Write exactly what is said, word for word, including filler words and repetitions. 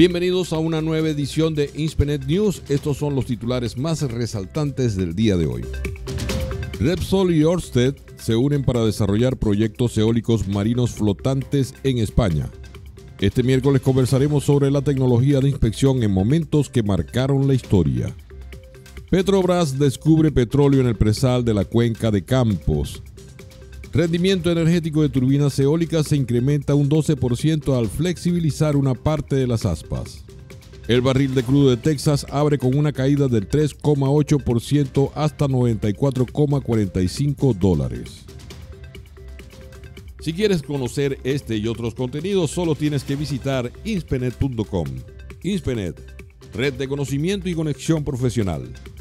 Bienvenidos a una nueva edición de Inspenet News. Estos son los titulares más resaltantes del día de hoy. Repsol y Ørsted se unen para desarrollar proyectos eólicos marinos flotantes en España. Este miércoles conversaremos sobre la tecnología de inspección en momentos que marcaron la historia. Petrobras descubre petróleo en el presal de la cuenca de Campos. Rendimiento energético de turbinas eólicas se incrementa un doce por ciento al flexibilizar una parte de las aspas. El barril de crudo de Texas abre con una caída del tres coma ocho por ciento hasta noventa y cuatro coma cuarenta y cinco dólares. Si quieres conocer este y otros contenidos, solo tienes que visitar inspenet punto com. Inspenet, red de conocimiento y conexión profesional.